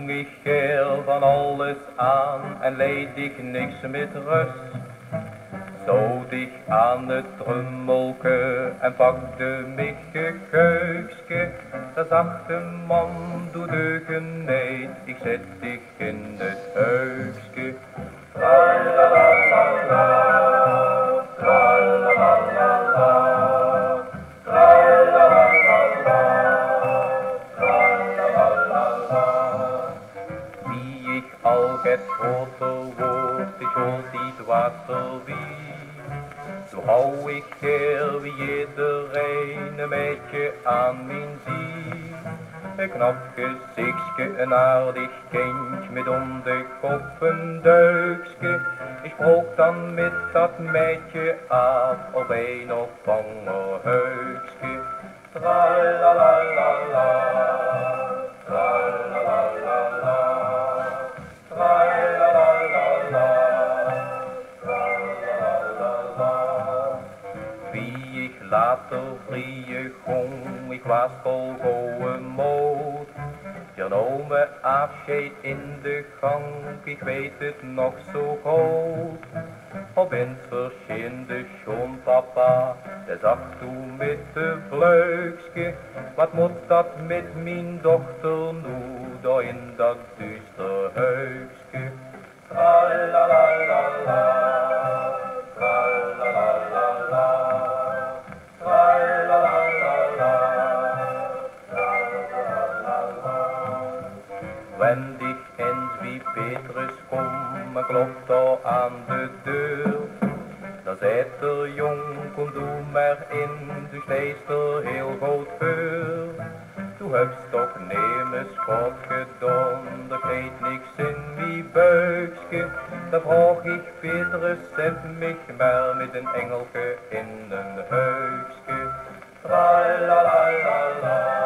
hing ik geel van alles aan en leed ik niks met rust. Zo dicht aan het trummelke en pakte mich gekuikske. De zachte man doet de geneid, ik zet dich in het huisje. Tralalalala, tralalalala, tralalalala, tralalalala. Wie ik al het groter wordt, ik hoor niet water wie. Zo hou ik heel wie iedereen een beetje aan mijn zie. Een knap gezichtje, een aardig kindje met om de kop een duikske. Ik sprook dan met dat meidje af op een of ander huisje. Tralalalala, tralalalala, tralalalala, tralalalala. Wie ik later vrije gong, ik was vol goeie moed. Je nam me afscheid in de gang, ik weet het nog zo goed. Op in het verschillende schoon papa, de zag toen met de vleugske. Wat moet dat met mijn dochter nu, daar in dat duister huisje. Tralalalala, tralalalala, tralalalala, tralalalala. Wendig en wie Petrus kom, maar klopt al aan de deur. Dan zei er jong, kom doe maar in, du steest er heel goed voor. Du hebt toch nemen sport gedaan, er geeft niks in wie buikje. Dan vroeg ik Petrus, zend mich maar met een engelke in een huisje. Tralalalala.